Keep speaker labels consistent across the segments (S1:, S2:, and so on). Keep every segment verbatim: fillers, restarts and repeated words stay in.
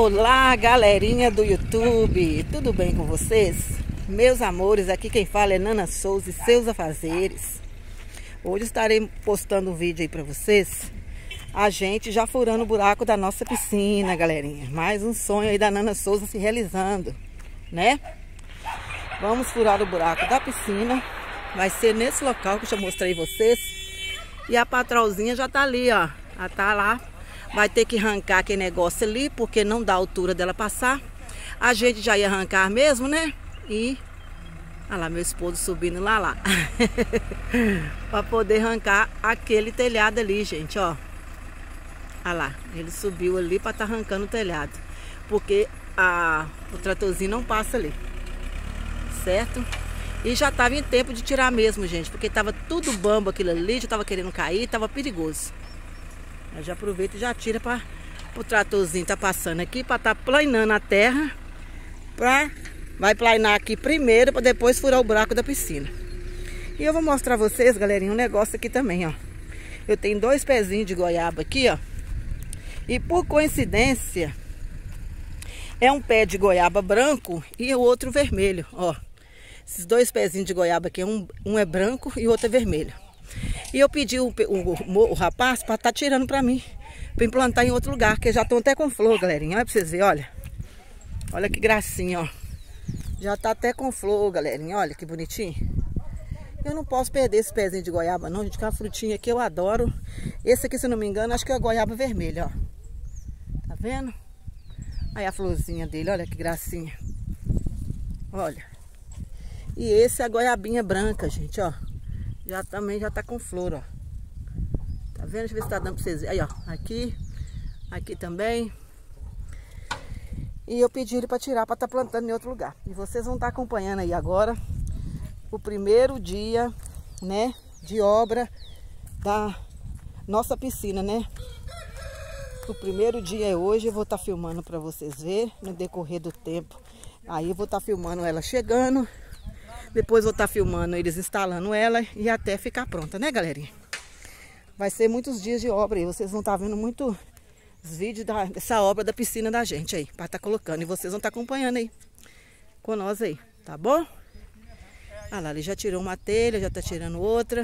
S1: Olá, galerinha do YouTube, tudo bem com vocês? Meus amores, aqui quem fala é Nana Souza e seus afazeres. Hoje estarei postando um vídeo aí pra vocês. A gente já furando o buraco da nossa piscina, galerinha. Mais um sonho aí da Nana Souza se realizando, né? Vamos furar o buraco da piscina. Vai ser nesse local que eu já mostrei vocês. E a patrolzinha já tá ali, ó. Ela tá lá. Vai ter que arrancar aquele negócio ali, porque não dá altura dela passar. A gente já ia arrancar mesmo, né? E... olha lá, meu esposo subindo lá, lá. Pra poder arrancar aquele telhado ali, gente, ó. Olha lá, ele subiu ali pra tá arrancando o telhado. Porque a, o tratorzinho não passa ali. Certo? E já tava em tempo de tirar mesmo, gente. Porque tava tudo bambo aquilo ali, já tava querendo cair, tava perigoso. Eu já aproveito e já tira para o tratorzinho tá passando aqui para tá planeando a terra. Pra, vai planear aqui primeiro para depois furar o buraco da piscina. E eu vou mostrar a vocês, galerinha, um negócio aqui também, ó. Eu tenho dois pezinhos de goiaba aqui, ó. E por coincidência, é um pé de goiaba branco e o outro vermelho, ó. Esses dois pezinhos de goiaba aqui, um, um é branco e o outro é vermelho. E eu pedi o, o, o rapaz para estar tá tirando para mim, para implantar em outro lugar, que já estão até com flor, galerinha. Olha para vocês verem, olha. Olha que gracinha, ó. Já tá até com flor, galerinha. Olha que bonitinho. Eu não posso perder esse pezinho de goiaba não, gente, que é uma frutinha que eu adoro. Esse aqui, se não me engano, acho que é a goiaba vermelha, ó. Tá vendo? Aí a florzinha dele, olha que gracinha. Olha. E esse é a goiabinha branca, gente, ó. Já também já tá com flor, ó. Tá vendo? Deixa eu ver se tá dando pra vocês verem. Aí, ó. Aqui. Aqui também. E eu pedi ele pra tirar, pra tá plantando em outro lugar. E vocês vão estar tá acompanhando aí agora o primeiro dia, né, de obra da nossa piscina, né? O primeiro dia é hoje. Eu vou estar tá filmando pra vocês verem no decorrer do tempo. Aí eu vou estar tá filmando ela chegando. Depois vou estar tá filmando eles instalando ela e até ficar pronta, né, galerinha? Vai ser muitos dias de obra aí. Vocês vão estar tá vendo muitos vídeos da, dessa obra da piscina da gente aí, para estar tá colocando. E vocês vão estar tá acompanhando aí com nós aí, tá bom? Ah lá, ele já tirou uma telha, já tá tirando outra.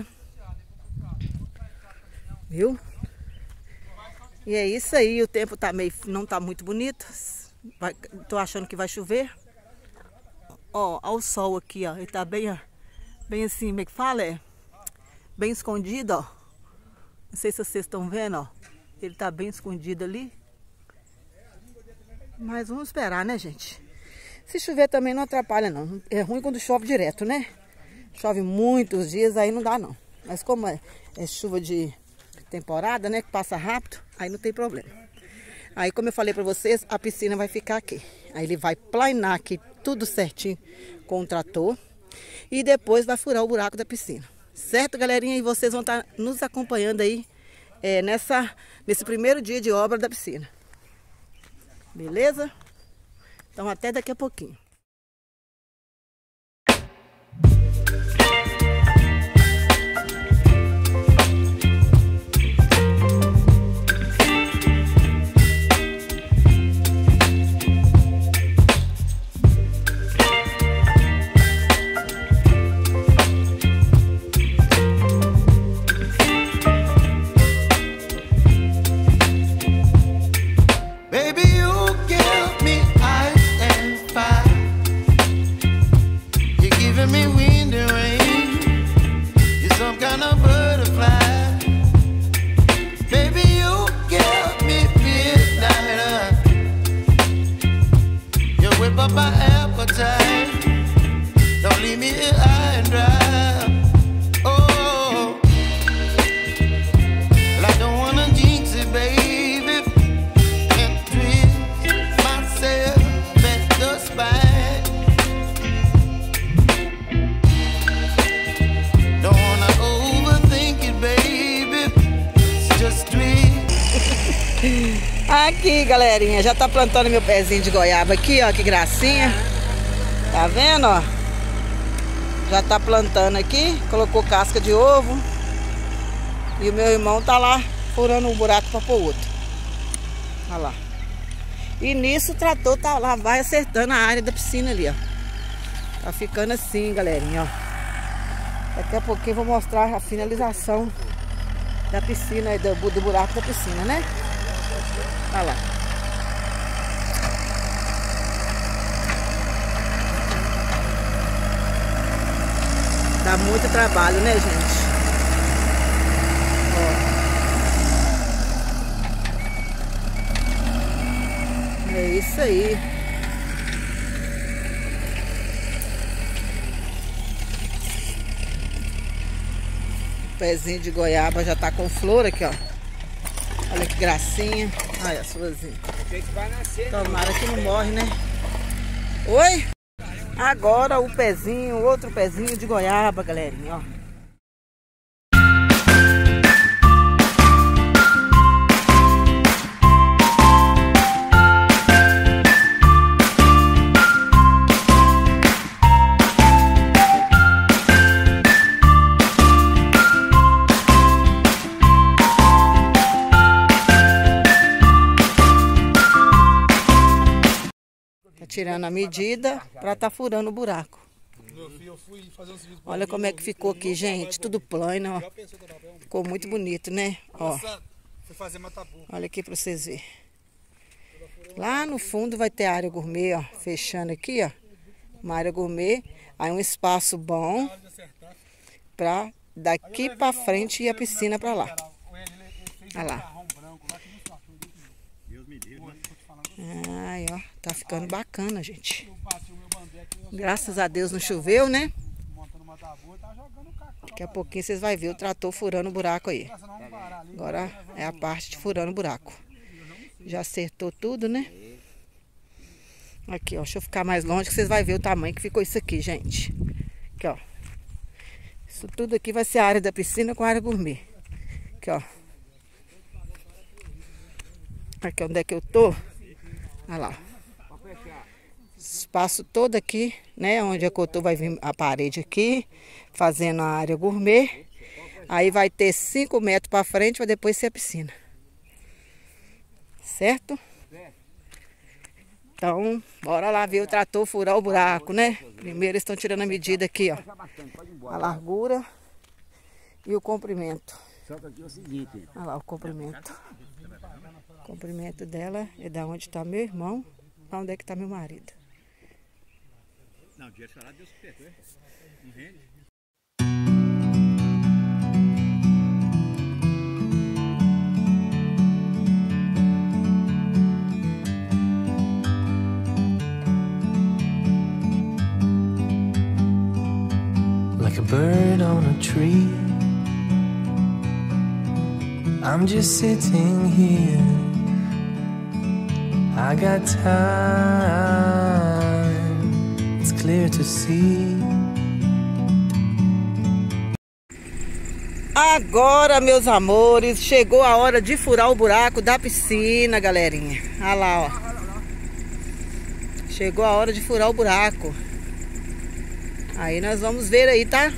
S1: Viu? E é isso aí. O tempo tá meio, não tá muito bonito. Vai, tô achando que vai chover. Ó, ó o sol aqui, ó. Ele tá bem, ó, bem assim, como é que fala? É? Bem escondido, ó. Não sei se vocês estão vendo, ó. Ele tá bem escondido ali. Mas vamos esperar, né, gente? Se chover também não atrapalha, não. É ruim quando chove direto, né? Chove muitos dias, aí não dá, não. Mas como é, é chuva de temporada, né, que passa rápido, aí não tem problema. Aí, como eu falei pra vocês, a piscina vai ficar aqui. Aí ele vai planear aqui tudo certinho com o trator. E depois vai furar o buraco da piscina. Certo, galerinha? E vocês vão estar nos acompanhando aí é, nessa, nesse primeiro dia de obra da piscina. Beleza? Então até daqui a pouquinho. Aqui, galerinha, já tá plantando meu pezinho de goiaba aqui, ó, que gracinha. Tá vendo, ó? Já tá plantando aqui, colocou casca de ovo. E o meu irmão tá lá furando um buraco para pôr outro. Olha lá. E nisso o trator tá lá, vai acertando a área da piscina ali, ó. Tá ficando assim, galerinha, ó. Daqui a pouquinho eu vou mostrar a finalização da piscina, do, do buraco da piscina, né? Olha lá. Dá muito trabalho, né, gente? Ó. É isso aí. O pezinho de goiaba já tá com flor aqui, ó. Olha que gracinha. Olha a florzinha. Tomara que não morre, né? Oi? Agora o pezinho, outro pezinho de goiaba, galerinha, ó. Tirando a medida para tá furando o buraco. Olha como é que ficou aqui, gente. Tudo plano, ó. Ficou muito bonito, né? Ó. Olha aqui para vocês verem. Lá no fundo vai ter área gourmet, ó. Fechando aqui, ó. Uma área gourmet. Aí um espaço bom para daqui para frente e a piscina para lá. Olha lá. Ai, ó, tá ficando bacana, gente. Graças a Deus não choveu, né? Daqui a pouquinho vocês vão ver o trator furando o buraco aí. Agora é a parte de furando o buraco. Já acertou tudo, né? Aqui, ó, deixa eu ficar mais longe que vocês vão ver o tamanho que ficou isso aqui, gente. Aqui, ó. Isso tudo aqui vai ser a área da piscina com a área gourmet. Aqui, ó. Aqui onde é que eu tô. Olha lá. Espaço todo aqui, né? Onde a coutor vai vir a parede aqui, fazendo a área gourmet. Aí vai ter cinco metros para frente, para depois ser a piscina. Certo? Então, bora lá ver o trator furar o buraco, né? Primeiro eles estão tirando a medida aqui, ó. A largura e o comprimento. Olha lá o comprimento. O comprimento dela é da onde está meu irmão, para onde é que está meu marido. Não, dia chorar, Deus perdoe. Não rende.
S2: Like a bird on a tree, I'm just sitting here. I got time, it's clear to see.
S1: Agora, meus amores, chegou a hora de furar o buraco da piscina, galerinha. Olha lá, ó. Chegou a hora de furar o buraco. Aí nós vamos ver aí, tá?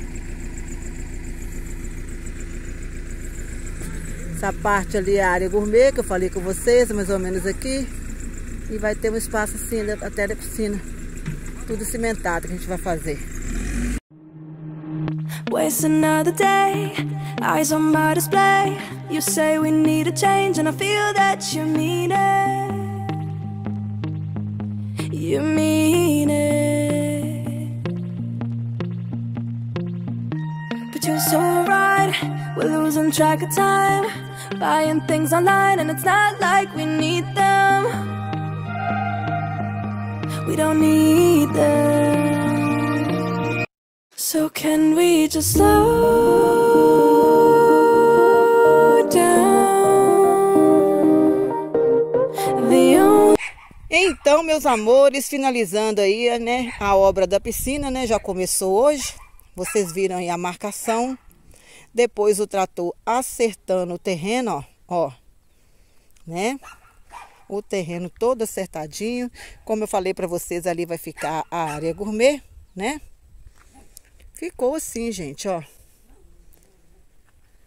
S1: Essa parte ali é a área gourmet, que eu falei com vocês, mais ou menos aqui. E vai ter um espaço assim até da piscina. Tudo cimentado que a gente vai fazer.
S3: Waste another day, eyes on my display. You say we need a change and I feel that you mean it. You mean it. But you're so right, we're losing track of time. Buying things online and it's not like we need them. We don't need them. So can we just slow down? The only...
S1: Então, meus amores, finalizando aí, né, a obra da piscina, né, já começou hoje. Vocês viram aí a marcação. Depois o trator acertando o terreno, ó, ó, né? O terreno todo acertadinho. Como eu falei para vocês, ali vai ficar a área gourmet, né? Ficou assim, gente, ó.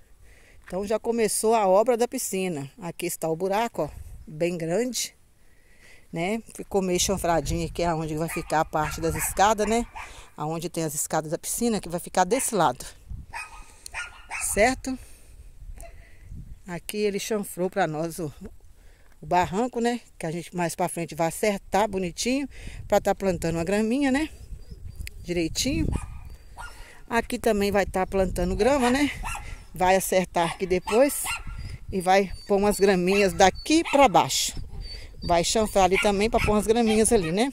S1: Então já começou a obra da piscina. Aqui está o buraco, ó, bem grande, né? Ficou meio chanfradinho aqui, é onde vai ficar a parte das escadas, né? Aonde tem as escadas da piscina, que vai ficar desse lado. Certo? Aqui ele chanfrou para nós o, o barranco, né? Que a gente mais para frente vai acertar bonitinho para estar tá plantando uma graminha, né? Direitinho. Aqui também vai estar tá plantando grama, né? Vai acertar aqui depois e vai pôr umas graminhas daqui para baixo. Vai chanfrar ali também para pôr umas graminhas ali, né?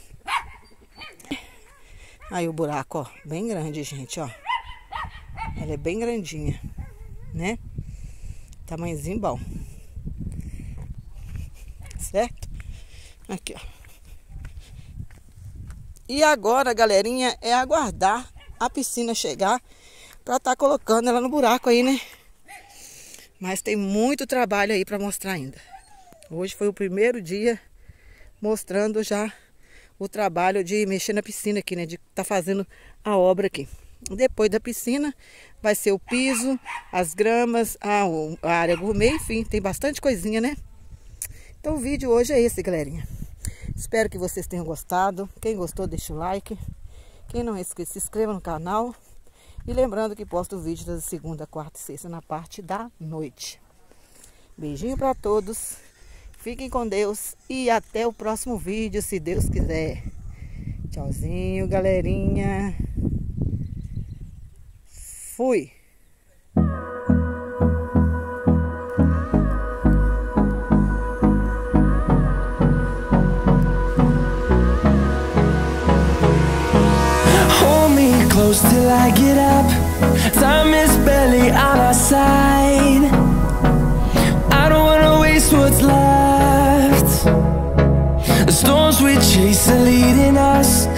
S1: Aí o buraco, ó, bem grande, gente, ó. Ela é bem grandinha, né? Tamanhozinho bom. Certo? Aqui, ó. E agora, galerinha, é aguardar a piscina chegar para estar tá colocando ela no buraco aí, né? Mas tem muito trabalho aí para mostrar ainda. Hoje foi o primeiro dia mostrando já o trabalho de mexer na piscina aqui, né? De estar tá fazendo a obra aqui. Depois da piscina vai ser o piso, as gramas, a, a área gourmet, enfim, tem bastante coisinha, né? Então o vídeo hoje é esse, galerinha. Espero que vocês tenham gostado. Quem gostou, deixa o like. Quem não é inscrito, se inscreva no canal. E lembrando que posto vídeo da segunda, quarta e sexta na parte da noite. Beijinho para todos. Fiquem com Deus e até o próximo vídeo, se Deus quiser. Tchauzinho, galerinha. Fui.
S2: Hold me close till I get up. Time is barely on our side. I don't wanna waste what's left. The storms we chase are leading us.